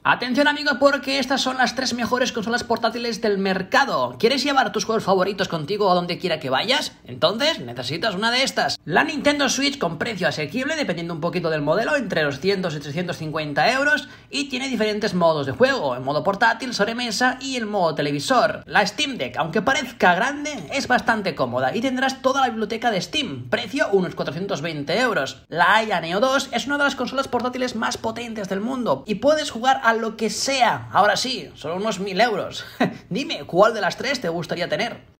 Atención amigos, porque estas son las 3 mejores consolas portátiles del mercado. ¿Quieres llevar tus juegos favoritos contigo a donde quiera que vayas? Entonces necesitas una de estas. La Nintendo Switch con precio asequible, dependiendo un poquito del modelo, entre los 100 y 350 euros, y tiene diferentes modos de juego, el modo portátil, sobremesa y el modo televisor. La Steam Deck, aunque parezca grande, es bastante cómoda y tendrás toda la biblioteca de Steam, precio unos 420 euros. La Aya Neo 2 es una de las consolas portátiles más potentes del mundo y puedes jugar a lo que sea. Ahora sí, son unos 1000 euros. Dime, ¿cuál de las 3 te gustaría tener?